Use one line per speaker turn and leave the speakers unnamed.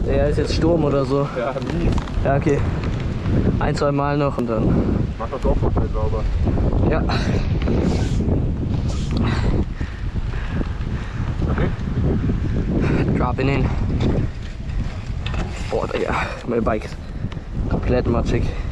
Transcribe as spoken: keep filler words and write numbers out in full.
Ja, ist jetzt Sturm oder so.
Ja, mies.
Ja, okay. Ein, zwei Mal noch und dann.
Mach das auch mal sauber.
Ja.
Okay.
Dropping in. Boah, Digga, mein Bike ist komplett matschig.